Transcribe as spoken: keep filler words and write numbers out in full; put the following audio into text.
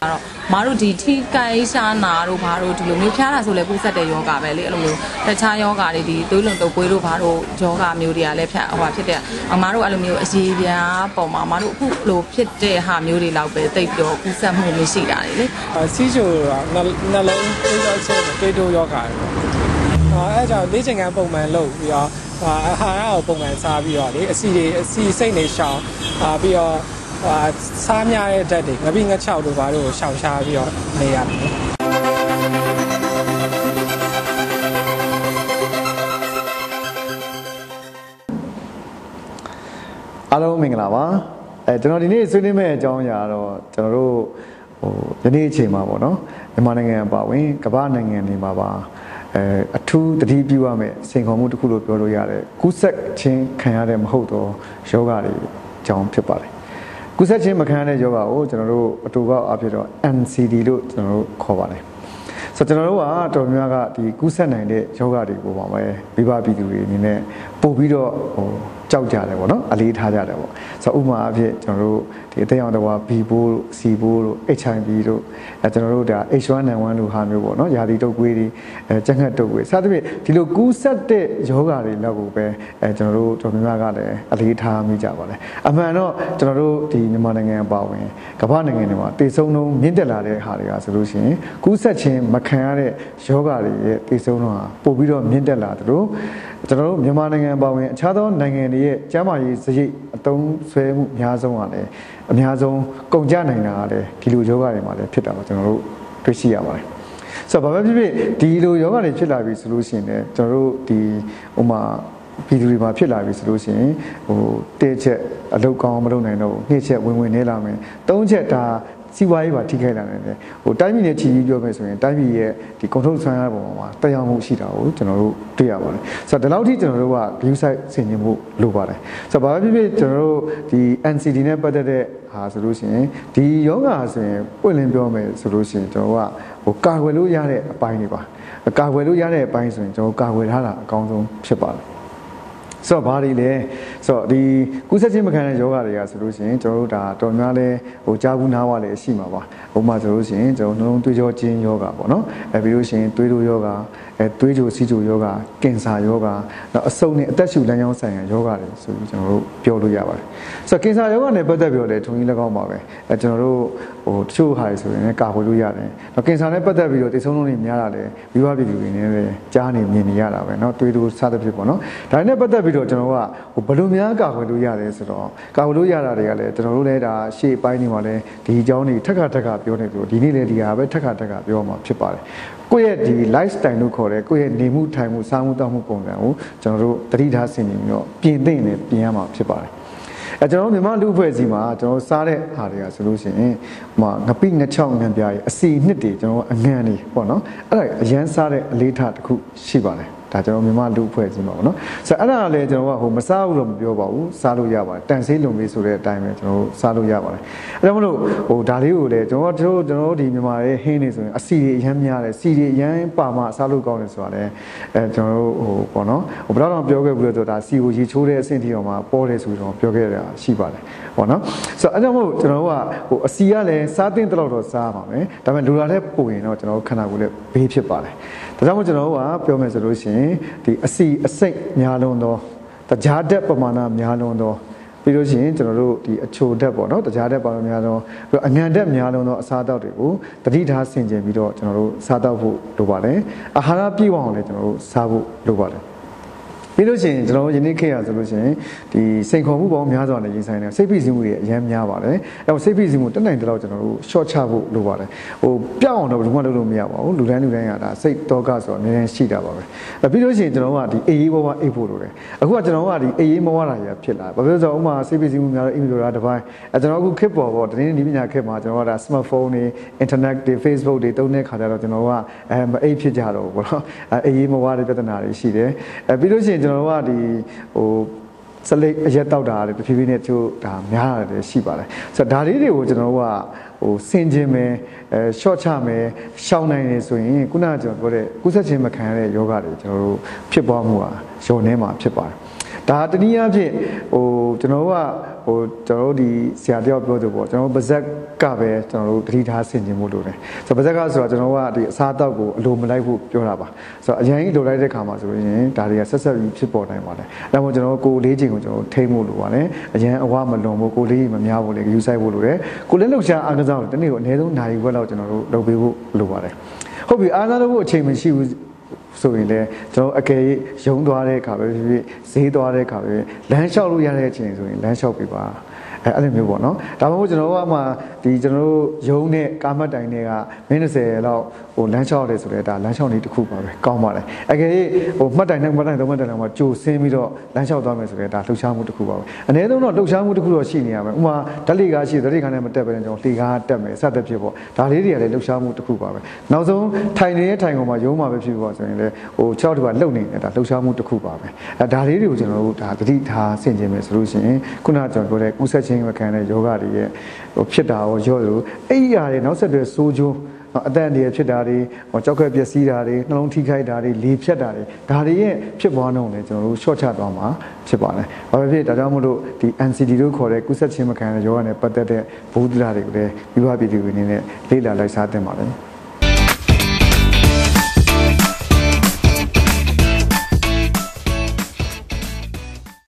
တော့မားတို့ဒီထိကိုင်းရှာနာတို့ဘာတို့ဒီလိုမျိုးဖျားတာဆိုလဲကူးဆက်တဲ့ယောဂပဲလေအဲ့လိုမျိုးတခြားယောဂတွေဒီသွေးလွန်တုပ်ကွေးတို့ဘာတို့ယောဂမျိုးတွေကလည်းဖျက်ဟိုဟာဖြစ်တဲ့အမားတို့အဲ့လိုမျိုးအရေးပြားပုံမှာအမားတို့အခုလိုဖြစ်တဲ့ဟာမျိုးတွေလောက်ပဲတိတ်တော့ကူးဆက်မှုမရှိတာလေစီးချိုနှလုံးသွေးကြောချင်းသွေးတိုးယောဂတွေပေါ့အဲကြောင့်လေ့ကျင့်ခန်းပုံမှန်လုပ်ပြီးတော့အာဟာရကိုပုံမှန်စားပြီးတော့လေအစီတွေအစီစိတ်နေရှောင်ပြီးတော့စားများတဲ့ဓာတ်တွေငပိငှက်ချောက်တို့ဘာလို့ရှောင်ရှားပြီးတော့နေရတယ်အားလုံးမင်္ဂလာပါအဲကျွန်တော်ဒီနေ့ဆွေးနွေးမယ့်အကြောင်းအရာတော့ကျွန်တော်တို့ဟိုယနေ့အချိန်မှာပေါ့နော်မြန်မာနိုင်ငံအပါအဝင်ကမ္ဘာနိုင်ငံတွေမှာပါအဲအထူးတတိပြုရမယ့်စိန်ခေါ်မှုတစ်ခုလို့ပြောလို့ရတယ်ကူးစက်ခြင်းခံရတဲ့မဟုတ်တော့ယောဂတွေအကြောင်းဖြစ်ပါတယ်ကူးစက်ခြင်းမခံရတဲ့ယောဂကိုကျွန်တော်တို့အတူကောက်အဖြစ်တော့ N C D လို့ကျွန်တော်တို့ခေါ်ပါတယ်ဆိုတော့ကျွန်တော်တို့ကတော်များများကဒီကူးစက်နိုင်တဲ့ယောဂတွေကိုပါပဲမိဘပြည်သူတွေအနေနဲ့ပို့ပြီးတော့ဟိုကြောက်ကြတယ်ပေါ့နော်အလေးထားကြတယ်ပေါ့ဆိုတော့ဥပမာအဖြစ်ကျွန်တော်တို့ဒီအသက်ရောင်တော် B ပိုးတို့ C ပိုးတို့ H I V တို့အဲကျွန်တော်တို့ဒါ H one N one လို့ဟာမျိုးပေါ့နော်ယာတီတုပ်ကွေးတွေအဲကြက်ငှက်တုပ်ကွေးစသဖြင့်ဒီလိုကူးစက်တဲ့ယောဂတွေလောက်ကိုပဲအဲကျွန်တော်တို့တော်များများကလည်းအလေးထားမိကြပါလေအမှန်တော့ကျွန်တော်တို့ဒီမြန်မာနိုင်ငံအပါအဝင်ကမ္ဘာနိုင်ငံတွေမှာတည်ဆုံနှုန်းမြင့်တက်လာတဲ့ဟာတွေကဆိုလို့ရှိရင်ကူးစက်ခြင်းမခံရတဲ့ယောဂတွေရဲ့တည်ဆုံနှုန်းဟာပို့ပြီးတော့မြင့်တက်လာတယ်လို့ကျွန်တော်တို့မြန်မာနိုင်ငံပါဝင်အခြားသောနိုင်ငံတွေရဲ့ကျန်းမာရေးစရိတ်အသုံးဆွဲမှုအများဆုံးကလည်းအများဆုံးကုန်ကျနိုင်တာကလည်းဒီလိုယောဂတွေမှာလည်းဖြစ်တာပါကျွန်တော်တို့တွေ့ရှိရပါတယ်ဆိုတော့ဘာပဲဖြစ်ဖြစ်ဒီလိုယောဂတွေဖြစ်လာပြီဆိုလို့ရှိရင်လည်းကျွန်တော်တို့ဒီဥမာပြည်သူတွေမှာဖြစ်လာပြီဆိုလို့ရှိရင်ဟိုတစ်ချက်အလုပ်ကောင်းမလုပ်နိုင်တော့ဘူးနှစ်ချက်ဝင်ဝင်နေလာမယ်သုံးချက်ဒါစီးပွားရေးပါထိခိုက်လာတယ်ဟိုတိုင်းပြည်နဲ့ချီပြီးပြောမယ်ဆိုရင်တိုင်းပြည်ရဲ့ဒီ control ဆွမ်းရပုံမှာတရားမှုရှိတာကိုကျွန်တော်တို့တွေ့ရပါတယ်ဆိုတော့ဒီလောက်ထိကျွန်တော်တို့က view site ဆင်ခြင်မှုလိုပါတယ်ဆိုတော့ဘာဖြစ်ဖြစ်ကျွန်တော်တို့ဒီ N C D နဲ့ပတ်သက်တဲ့ဟာဆိုလို့ရှိရင်ဒီယောဂဆိုရင်ပွင့်လင်းပြောမယ်ဆိုလို့ရှိရင်ကျွန်တော်ကဟိုကာကွယ်လို့ရတဲ့အပိုင်းတွေပါကာကွယ်လို့ရတဲ့အပိုင်းဆိုရင်ကျွန်တော်ကာကွယ်ထားတာအကောင်းဆုံးဖြစ်ပါတယ်ဆိုတော့ဘာတွေလဲဆိုတော့ဒီကူးစက်ခြင်းမခံတဲ့ယောဂတွေကဆိုလို့ရှိရင်ကျွန်တော်တို့ဒါတော်များလဲဟိုကြားဘူးနားဝလည်းရှိမှာပါဥပမာဆိုလို့ရှိရင်ကျွန်တော်နှလုံးသွေးကြောခြင်းယောဂပေါ့နော်အဲပြီးလို့ရှိရင်သွေးတိုးယောဂအဲသွေးကြိုစီးကြိုယောဂကင်ဆာယောဂနောက်အဆုတ်နဲ့အသက်ရှူလမ်းကြောင်းဆိုင်ရာယောဂတွေဆိုပြီးကျွန်တော်တို့ပြောလို့ရပါတယ်ဆိုတော့ကင်ဆာယောဂနဲ့ပတ်သက်ပြီးတော့လည်းထုံကြီး၎င်းပါပဲအဲကျွန်တော်တို့ဟိုတချို့ဟာတွေဆိုရင်လည်းကာကွယ်လို့ရတယ်နောက်ကင်ဆာနဲ့ပတ်သက်ပြီးတော့တိတ်ဆုံးလုံးတွေများတာလည်းမိဘပြည်သူတွေနဲ့လည်းကြားနေမြင်နေရတာပဲเนาะသွေးတိုးစသဖြင့်ပေါ့နော်ဒါနဲ့ပတ်သက်ပြီးတော့ကျွန်တော်ကဟိုဘယ်လိုများကာကွယ်လို့ရတယ်ဆိုတော့ကာကွယ်လို့ရတာတွေကလည်းကျွန်တော်တို့လည်းဒါရှေ့ပိုင်းနေမှာလည်းဒီအကြောင်းတွေထက်ခါထက်ခါပြောနေပြီးတော့ဒီနေ့လည်းဒီဟာပဲထက်ခါထက်ခါပြောမှာဖြစ်ပါတယ်ကိုယ့်ရဲ့ဒီ lifestyle လို့ခေါ်တဲ့ကိုယ့်ရဲ့နေမှုထိုင်မှုစားမှုတောက်မှုပုံစံကိုကျွန်တော်တို့တတိထားဆင်နေပြီးတော့ပြင်သင့်တယ်ပြင်ရမှာဖြစ်ပါတယ်အဲကျွန်တော်တို့မြန်မာလူအဖွဲ့အစည်းမှာကျွန်တော်စားတဲ့ဟာတွေကဆိုလို့ရှိရင်ဟိုမှာငပိငှက်ချောက်ငံပြားရဲ့အစီနှစ်တွေကျွန်တော်အငံတွေပေါ့နော်အဲ့ဒါအရန်စားတဲ့အလေးထားတစ်ခုရှိပါတယ်ဒါကျွန်တော်မြန်မာလူအဖွဲ့အစည်းမှာပေါ့နော်ဆိုတော့အဲ့ဒါလည်းကျွန်တော်ကဟိုမစားဘူးလို့မပြောပါဘူးစားလို့ရပါတယ်တန်ဆေးလုံလေးဆိုတဲ့အတိုင်းပဲကျွန်တော်တို့စားလို့ရပါတယ်အဲဒါမလို့ဟိုဒါလေးကိုလည်းကျွန်တော်တို့ကျွန်တော်တို့ဒီမြန်မာရဲ့ဟင်းနေဆိုရင်အစီတွေအရန်များတယ်စီတွေအရန်ပါမှစားလို့ကောင်းတယ်ဆိုတာလည်းအဲကျွန်တော်တို့ဟိုပေါ့နော်ဟိုဘယ်တော့မှပြောခဲ့ဘူးလို့ဆိုတာစီကိုရေချိုးတဲ့အဆင့်ထိအောင်မှာပေါ်တယ်ဆိုတော့ပြောခဲ့တာရှိပါတယ်ပေါ့နော်ဆိုတော့အဲ့ဒါမို့ကျွန်တော်တို့ကဟိုအစီကလည်းစားတင်တော့တော့စားပါမယ်ဒါပေမဲ့လူလာတဲ့ပုံရင်တော့ကျွန်တော်တို့ခန္ဓာကိုယ်လည်းဘေးဖြစ်ပါတယ်ဒါကြောင့်မို့ကျွန်တော်တို့ကပြောမယ်ဆိုလို့ရှိရင်ဒီအစီအစိတ်များလွန်သောတကြားဓာတ်ပမာဏများလွန်သောပြီးလို့ရှိရင်ကျွန်တော်တို့ဒီအချိုဓာတ်ပေါ့နော်တကြားဓာတ်ပမာဏများလွန်ပြီးအငံဓာတ်များလွန်သောအစားအသောက်တွေကိုတတိထားဆင်ခြင်ပြီးတော့ကျွန်တော်တို့စားတောက်ဖို့လိုပါတယ်အာဟာရပြည့်ဝအောင်လည်းကျွန်တော်တို့စားဖို့လိုပါတယ်ပြီးလို့ရှိရင်ကျွန်တော်တို့ယနေ့ခေတ်ရဆိုလို့ရှိရင်ဒီစိန်ခေါ်မှုပေါင်းများစွာနဲ့ရင်ဆိုင်နေစိတ်ဖိစီးမှုတွေအများများပါတယ်အဲတော့စိတ်ဖိစီးမှုတက်နိုင်တဲ့လောက်ကျွန်တော်တို့ short ချဖို့လိုပါတယ်ဟိုပြောက်အောင်တော့ဘယ်သူမှလုပ်လို့မရပါဘူးလူတိုင်းလူတိုင်းကဒါစိတ်တောကဆိုတော့အများကြီးရှိတာပါပဲအဲပြီးလို့ရှိရင်ကျွန်တော်တို့ကဒီအေးအေးဘဝအိတ်ဖို့လိုတယ်အခုကကျွန်တော်တို့ကဒီအေးအေးမဝတာကြီးဖြစ်လာဘာဖြစ်လို့ဆိုတော့ဥမာစိတ်ဖိစီးမှုများတော့ email တွေတစ်ပိုင်းအဲကျွန်တော်အခုခေတ်ပေါ်ပေါ့တင်းဒီပညာခေတ်မှာကျွန်တော်ကဒါ smartphone တွေ internet တွေ Facebook တွေတုံးတဲ့ခါကျတော့ကျွန်တော်ကအဲမအိတ်ဖြစ်ကြတော့ဘူးပေါ့နော်အဲအေးအေးမဝတဲ့ပြဿနာတွေရှိတယ်အဲပြီးလို့ရှိရင်ကျွန်တော်တို့ကဒီဟိုစလိတ်အရက်တောက်တာတွေတဖြည်းဖြည်းနဲ့ချို့ဒါများတယ်ရှိပါတယ်ဆိုတော့ဒါလေးတွေကိုကျွန်တော်တို့ကဟိုဆင်ခြင်မယ်အဲ short ချမယ်ရှောင်းနိုင်နေဆိုရင်ခုနကကျွန်တော်ပြောတဲ့ကုသခြင်းမခံရတဲ့ယောဂတွေကျွန်တော်တို့ဖြစ်ပွားမှုဟာရောနေမှာဖြစ်ပါတယ်ဒါတနည်းအားဖြင့်ဟိုကျွန်တော်တို့ကဟဟိုကျွန်တော်တို့ဒီဆရာတယောက်ပြောသူပေါ့ကျွန်တော်ပါဇက်ကပဲကျွန်တော်တို့တတိထားဆင်ခြင်မှုလို့တယ်ဆိုတော့ပါဇက်ကဆိုတော့ကျွန်တော်ကဒီအစားအသောက်ကိုအလိုမလိုက်ဖို့ပြောတာပါဆိုတော့အရင်ကြီးလိုလိုက်တဲ့ခါမှာဆိုရင်ဒါတွေကဆက်ဆက်ပြီးဖြစ်ပေါ်နိုင်ပါတယ်ဒါမှမဟုတ်ကျွန်တော်ကိုလေးချိန်ကိုကျွန်တော်ထိမ့်ဖို့လိုပါတယ်အရင်အဝမလွန်ဖို့ကိုလေးမများဖို့လေယူဆိုင်ဖို့လိုတယ်ကိုလေးလှုပ်ရှားအားကစားကိုတနေ့ကိုအနည်းဆုံးနာရီဝက်လောက်ကျွန်တော်တို့လုပ်ပေးဖို့လိုပါတယ်ဟုတ်ပြီအားစားလို့အချိန်မရှိဘူးဆိုရင်လည်းကျွန်တော်အကယ်ရုံသွားတဲ့အခါပဲဖြစ်ဖြစ်ဈေးသွားတဲ့အခါပဲလမ်းလျှောက်လို့ရတဲ့အချိန်ဆိုရင်လမ်းလျှောက်ပြပါအဲအဲ့လိုမျိုးပေါ့နော်ဒါမှမဟုတ်ကျွန်တော်ကမှဒီကျွန်တော်တို့ရုံနဲ့ကားမတ်တိုင်တွေကမင်း20လောက်ဟိုလမ်းလျှောက်ရတယ်ဆိုတော့ဒါလမ်းလျှောက်နေတစ်ခုပါပဲကောင်းပါတယ်အကယ်ဟိုမှတ်တိုင်နဲ့မှတ်တိုင်သုံးမှတ်တိုင်လောက်မှကြိုဆင်းပြီးတော့လမ်းလျှောက်သွားမယ်ဆိုတော့ဒါလှုပ်ရှားမှုတစ်ခုပါပဲအနည်းဆုံးတော့လှုပ်ရှားမှုတစ်ခုတော့ရှိနေရမယ်ဥပမာဓာတ်လေကားရှိဓာတ်လေကားနဲ့မတက်ပဲကျွန်တော်လေကားတက်မယ်စသဖြင့်ပေါ့ဒါလေးတွေကလည်းလှုပ်ရှားမှုတစ်ခုပါပဲနောက်ဆုံးထိုင်နေတဲ့ထိုင်ကုန်မှာရုံးမှာပဲဖြစ်ပေါ့ဆိုရင်လည်းဟိုခြေထောက်တွေကလှုပ်နေတယ်ဒါလှုပ်ရှားမှုတစ်ခုပါပဲအဲဒါလေးတွေကိုကျွန်တော်တို့ဒါတတိထားဆင်ခြင်မယ်ဆိုလို့ရှိရင်ခုနကကျွန်တော်ပြောတဲ့ကူးဆက်ခြင်းမခံတဲ့ယောဂတွေရဲ့ဟိုဖြစ်တာရောရော့လို့အဲ့ဒီအရာတွေနောက်ဆက်တွဲစိုးကျိုးအတန်တွေဖြစ်တာတွေဟောကြောက်ခဲပျက်စီးတာတွေနှလုံးထိခိုက်တာတွေလေဖြတ်တာတွေဒါတွေရဲ့ဖြစ်ပွားနှုန်းလည်းကျွန်တော်တို့ရှော့ချသွားမှာဖြစ်ပါတယ်။ဘာပဲဖြစ်ဒါကြောင့်မို့လို့ဒီ N C D လို့ခေါ်တဲ့ကုသချင်းမခံတဲ့ယောဂနဲ့ပတ်သက်တဲ့ဘုဒ္ဓရာတွေကိုလည်းမိဘပြည်သူတွေအနေနဲ့လေ့လာလိုက်စားသင့်ပါတယ်။